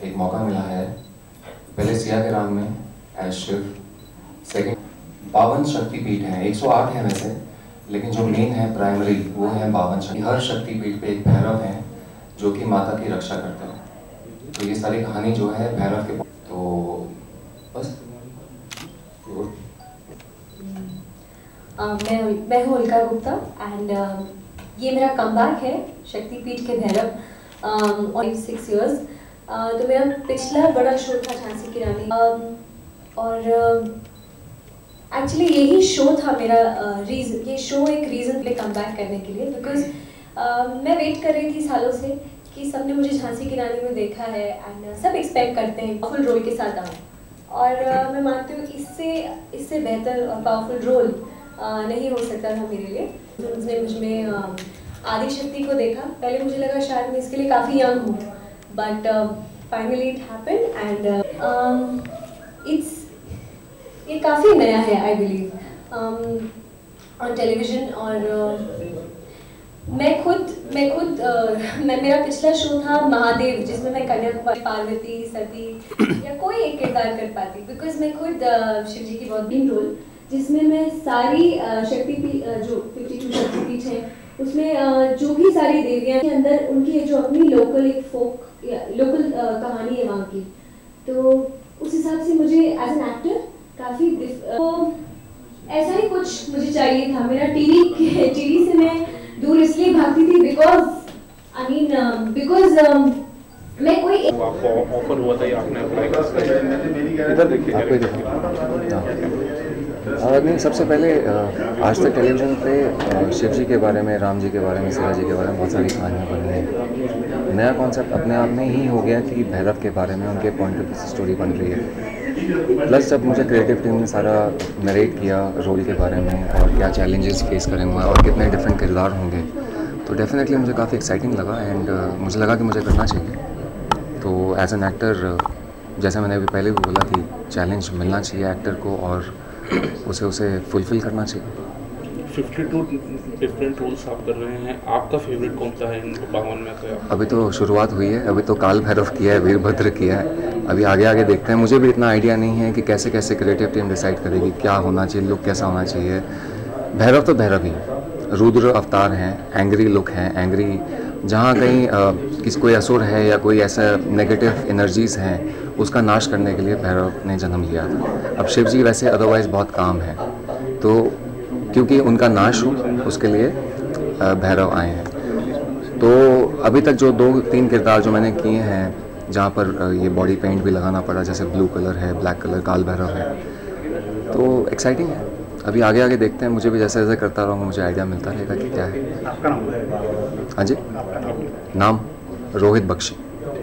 एक मौका मिला है पहले सिया के राम में एज शिव, सेकंड 52 शक्तिपीठ हैं, 108 हैं वैसे, लेकिन जो मेन है प्राइमरी वो है 52 शक्ति। हर शक्तिपीठ पे एक भैरव है जो कि माता की रक्षा करते हैं। तो ये सारी कहानी जो है भैरव के, तो बस मैं हूँ उल्का गुप्ता एंड ये मेरा कमबैक है शक्तिपीठ के भैरव और 6 इयर्स। तो मेरा पिछला बड़ा शो था झांसी की रानी और एक्चुअली यही शो था मेरा रीज़न, ये शो एक रीज़न पे कमबैक करने के लिए, बिकॉज मैं वेट कर रही थी सालों से कि सबने मुझे झांसी की रानी में देखा है एंड सब एक्सपेक्ट करते हैं पावरफुल रोल के साथ आऊँ, और मैं मानती हूँ इससे बेहतर और पावरफुल रोल नहीं हो सकता था मेरे लिए। उसने मुझमें आदिशक्ति को देखा, पहले मुझे लगा शायद मैं इसके लिए काफ़ी यंग हूँ, but finally it happened and ये काफ़ी नया है आई बिलीव ऑन टेलीविज़न। और मेरा पिछला शो था महादेव, जिसमें मैं कन्याकुमारी, पार्वती, सती या कोई एक किरदार कर पाती, बिकॉज मैं खुद शिव जी की बहुत मेन रोल, जिसमें मैं सारी शक्तिपीठ जो 52 शक्तिपीठ हैं उसमें जो भी सारी देवियां के अंदर उनकी जो अपनी लोकल एक फोक या लोकल कहानी है वहाँ की, तो उस हिसाब से मुझे एज एन एक्टर काफ़ी तो ऐसा ही कुछ मुझे चाहिए था। मेरा टीवी से मैं दूर इसलिए भागती थी बिकॉज मैं कोई आपको ऑफर हुआ था या आपने अप्लाई किया? इधर देखिए। नहीं, सबसे पहले आज तक टेलीविज़न पे शिव जी के बारे में, राम जी के बारे में, सीता जी के बारे में बहुत सारी कहानियाँ बन रही हैं। नया कॉन्सेप्ट अपने आप में ही हो गया कि भैरव के बारे में, उनके पॉइंट ऑफ व्यू से स्टोरी बन रही है। प्लस जब मुझे क्रिएटिव टीम ने सारा नरेट किया रोल के बारे में और क्या चैलेंजेस फेस करेंगे और कितने डिफरेंट किरदार होंगे, तो डेफिनेटली मुझे काफ़ी एक्साइटिंग लगा एंड मुझे लगा कि मुझे करना चाहिए। तो एज एन एक्टर, जैसे मैंने अभी पहले भी बोला कि चैलेंज मिलना चाहिए एक्टर को और उसे फुलफिल करना चाहिए। 52 डिफरेंट रोल्स आप कर रहे हैं, आपका फेवरेट कौन सा है इन 52 में से? अभी तो शुरुआत हुई है, अभी तो काल भैरव किया है, वीरभद्र किया है, अभी आगे देखते हैं। मुझे भी इतना आइडिया नहीं है कि कैसे क्रिएटिव टीम डिसाइड करेगी क्या होना चाहिए, लुक कैसा होना चाहिए। भैरव तो भैरव ही, रुद्र अवतार हैं, एंग्री लुक है, एंग्री जहाँ कहीं कोई असुर है या कोई ऐसा नेगेटिव एनर्जीज़ हैं उसका नाश करने के लिए भैरव ने जन्म लिया था। अब शिव जी वैसे अदरवाइज़ बहुत काम है, तो क्योंकि उनका नाश हो उसके लिए भैरव आए हैं। तो अभी तक जो 2-3 किरदार जो मैंने किए हैं जहाँ पर ये बॉडी पेंट भी लगाना पड़ा, जैसे ब्लू कलर है, ब्लैक कलर, काल भैरव है, तो एक्साइटिंग है। अभी आगे देखते हैं, मुझे भी जैसे जैसे करता रहूँगा मुझे आइडिया मिलता रहेगा कि क्या है। आपका नाम? हाँ जी, नाम रोहित बख्शी।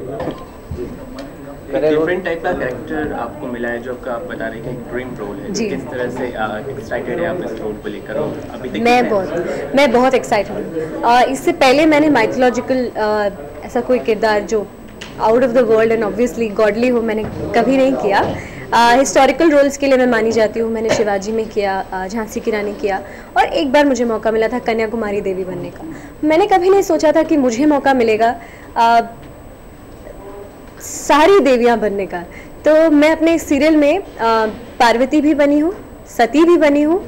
डिफरेंट टाइप का कैरेक्टर आपको मिला है जो आपका आप बता रहे हैं कि ड्रीम रोल है, तो किस तरह से एक्साइटेड है आप इस रोल को लेकर? अभी मैं बहुत एक्साइटेड हूँ। इससे पहले मैंने माइथोलॉजिकल ऐसा कोई किरदार जो out of the world and obviously godly हो मैंने कभी नहीं किया। हिस्टोरिकल रोल्स के लिए मैं मानी जाती हूँ। मैंने शिवाजी में किया, झांसी की रानी किया, और एक बार मुझे मौका मिला था कन्याकुमारी देवी बनने का। मैंने कभी नहीं सोचा था कि मुझे मौका मिलेगा सारी देवियाँ बनने का। तो मैं अपने सीरियल में पार्वती भी बनी हूँ, सती भी बनी हूँ,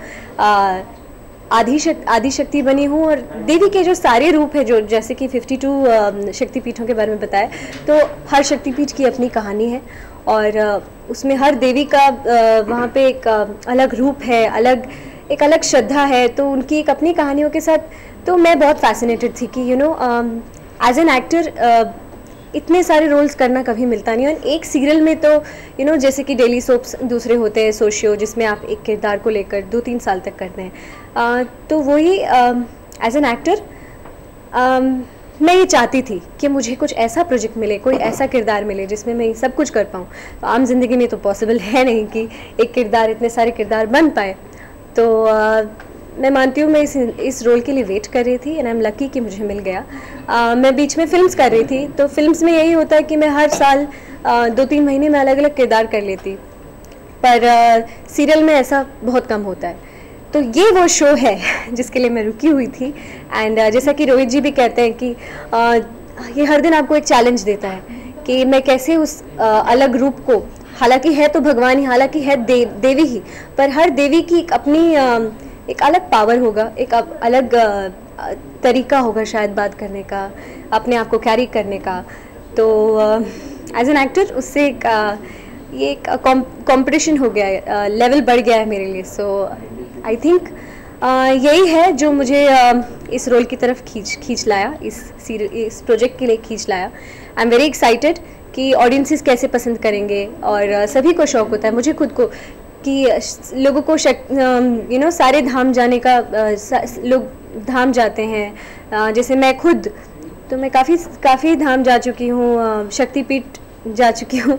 आदिशक्ति बनी हूँ, और देवी के जो सारे रूप है, जो जैसे कि 52 शक्तिपीठों के बारे में बताया, तो हर शक्तिपीठ की अपनी कहानी है और उसमें हर देवी का वहाँ पे एक अलग रूप है, एक अलग श्रद्धा है, तो उनकी एक अपनी कहानियों के साथ। तो मैं बहुत फैसिनेटेड थी कि एज एन एक्टर इतने सारे रोल्स करना कभी मिलता नहीं है। एक सीरियल में तो जैसे कि डेली सोप्स दूसरे होते हैं, सोशियो, जिसमें आप एक किरदार को लेकर 2-3 साल तक करते हैं, तो वही एज एन एक्टर मैं ये चाहती थी कि मुझे कुछ ऐसा प्रोजेक्ट मिले, कोई ऐसा किरदार मिले जिसमें मैं सब कुछ कर पाऊँ। तो आम जिंदगी में तो पॉसिबल है नहीं कि एक किरदार, इतने सारे किरदार बन पाए। तो मैं मानती हूँ मैं इस रोल के लिए वेट कर रही थी एंड आई एम लकी कि मुझे मिल गया। मैं बीच में फिल्म्स कर रही थी, तो फिल्म्स में यही होता है कि मैं हर साल 2-3 महीने में अलग अलग किरदार कर लेती, पर सीरियल में ऐसा बहुत कम होता है। तो ये वो शो है जिसके लिए मैं रुकी हुई थी। एंड जैसा कि रोहित जी भी कहते हैं कि ये हर दिन आपको एक चैलेंज देता है कि मैं कैसे उस अलग रूप को, हालांकि है तो भगवान ही, हालांकि है देवी ही, पर हर देवी की एक अपनी एक अलग पावर होगा, एक अलग तरीका होगा शायद बात करने का, अपने आप को कैरी करने का। तो एज एन एक्टर उससे ये एक कंपटीशन हो गया है, लेवल बढ़ गया है मेरे लिए। सो आई थिंक यही है जो मुझे इस रोल की तरफ खींच लाया, इस प्रोजेक्ट के लिए खींच लाया। आई एम वेरी एक्साइटेड कि ऑडियंसेस कैसे पसंद करेंगे, और सभी को शौक़ होता है, मुझे खुद को, कि लोगों को सारे धाम जाने का, लोग धाम जाते हैं, जैसे मैं खुद, तो मैं काफ़ी धाम जा चुकी हूँ, शक्तिपीठ जा चुकी हूँ।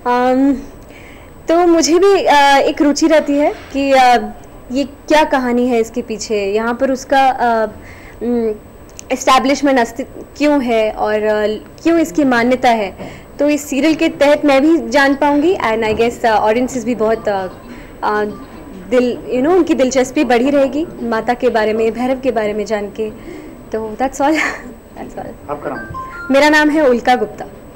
तो मुझे भी एक रुचि रहती है कि ये क्या कहानी है इसके पीछे, यहाँ पर उसका एस्टैब्लिशमेंट अस्तित्व क्यों है और क्यों इसकी मान्यता है। तो इस सीरियल के तहत मैं भी जान पाऊँगी, एंड आई गेस ऑडियंसेस भी बहुत उनकी दिलचस्पी बढ़ी रहेगी माता के बारे में, भैरव के बारे में जान के। तो दैट्स ऑल। आपका नाम? मेरा नाम है उल्का गुप्ता।